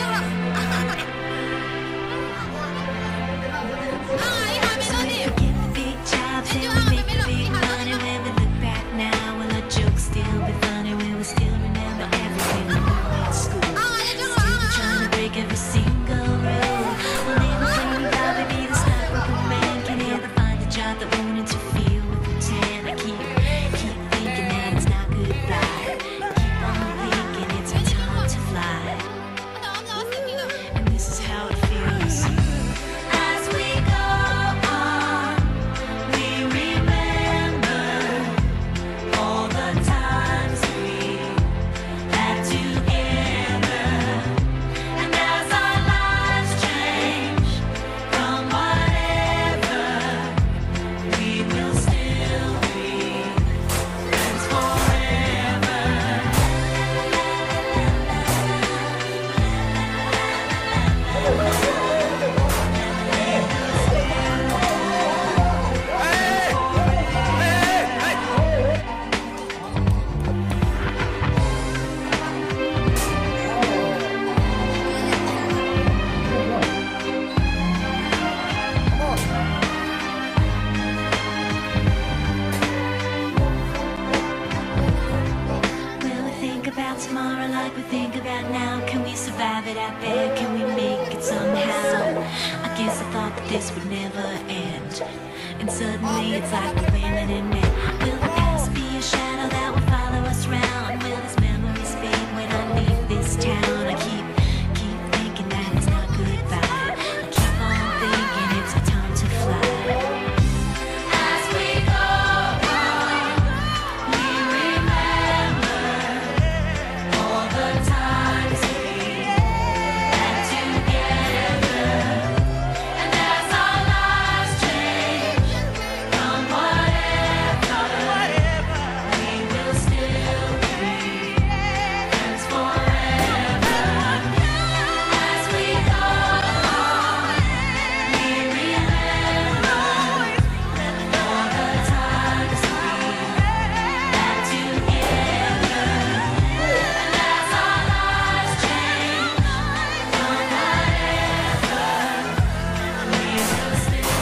Tomorrow like we think about now. Can we survive it out there? Can we make it somehow? I guess I thought that this would never end, and suddenly it's like we're women and men. Will the past be a shadow that will follow us round? Will this memories fade when I leave this town? I keep thinking that it's not goodbye. I keep on thinking it's our time to fly. As we go on, we remember all the times we had together, and as our lives change from whatever, we will still be friends forever. As we go on, we remember all the times we had together, and as our lives change from whatever, we will still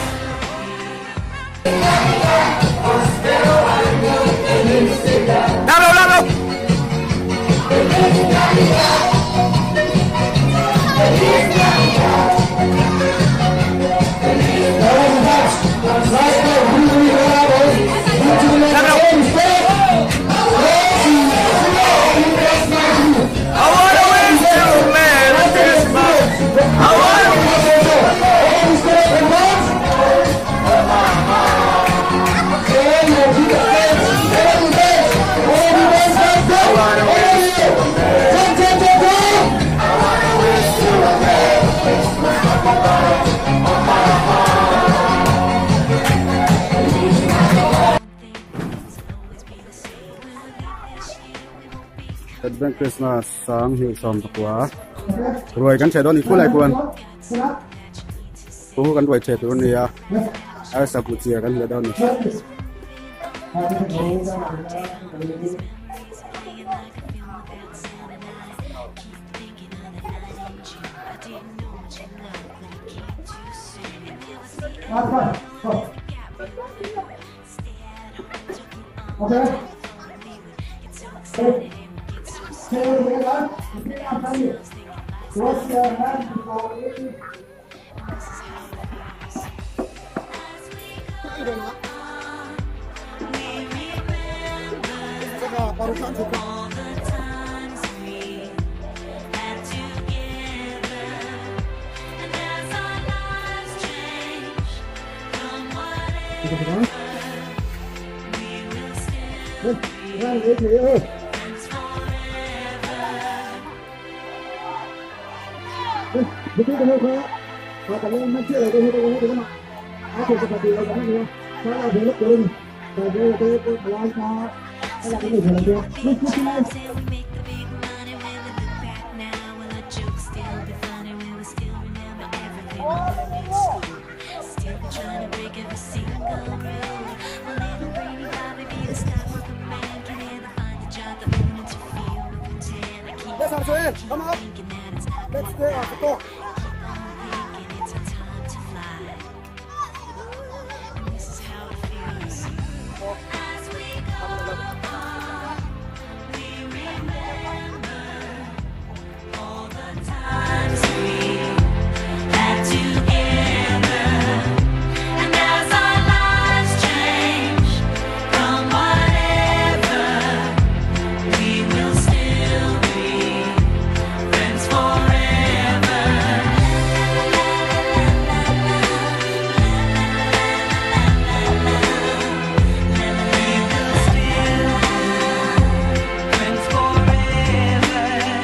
Advent Christmas sáng hiệu sòng tập quá rồi gắn trẻ đó thì cú lại cuốn cú gắn đuổi trẻ tụi này à ai sao cụ chia gắn đó này Come on. Let's stay on the top. Thinking it's our time to fly. And this is how it feels. As we go on, we remember all the times we had together. And as our lives change from whatever, we will still be friends forever. We will still friends forever.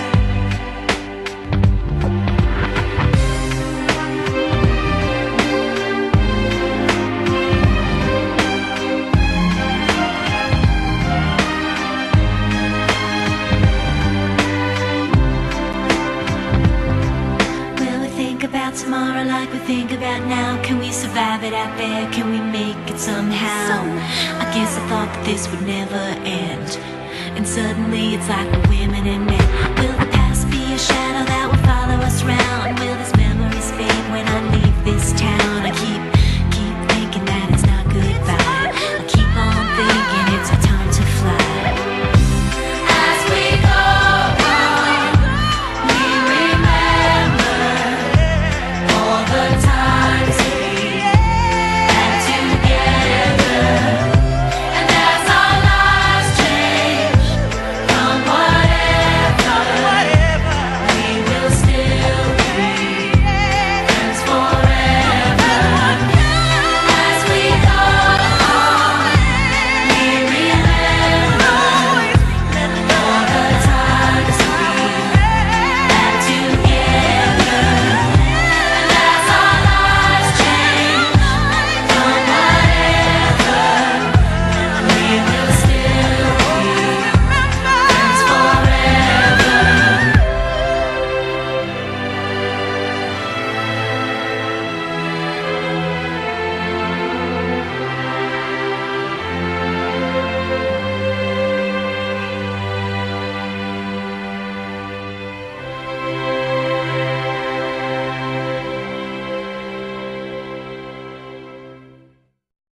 Will we think about tomorrow like we think about now? Can we survive it out there? Can we make it somehow? I guess I thought that this would never end. And suddenly it's like we're women and men. Will the past be a shadow that